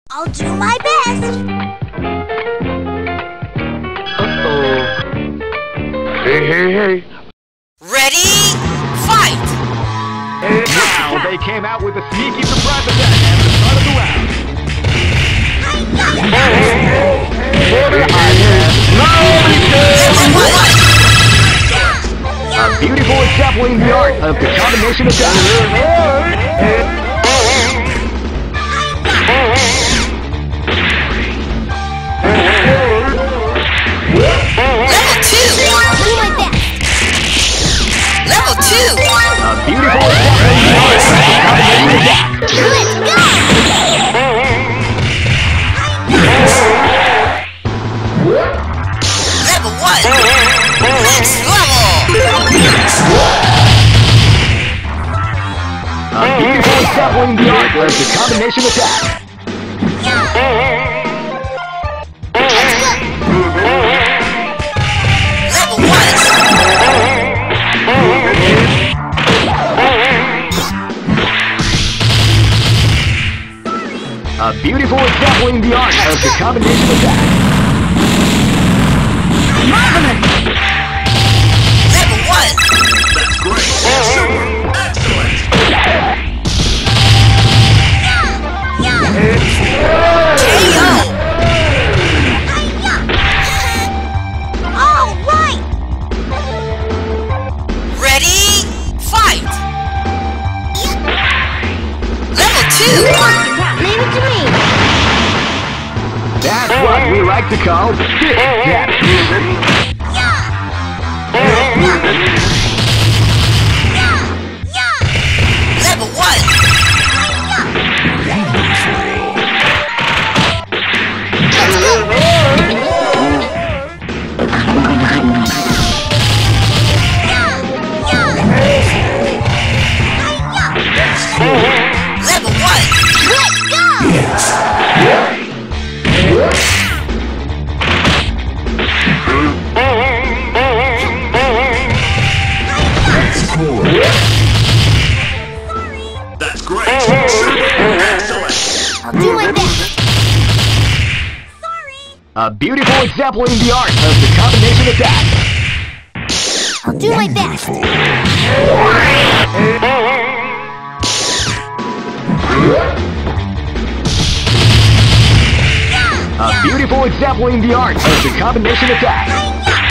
I'll do my best. Uh-oh. Hey. Ready? Fight! Now they came out with a sneaky surprise attack at the start of the round. A beautiful example in the art of the combination attack. Level 2! A beautiful example in the art of the combination attack. Let's go! Level 1! Next level! A beautiful example in the art of the combination attack. Level 1! A beautiful example in the art of the combination attack. Marvelous! Level 1! That's great. Excellent. KO! All right! Ready? Fight! Level 2! Leave it to me. That's what we like to call stick damage. Level 1! Level 1! Let's go! That's great. Excellent. I'll do my best. A beautiful example in the art of the combination attack. I'll do my best. A beautiful example in the art of the combination attack.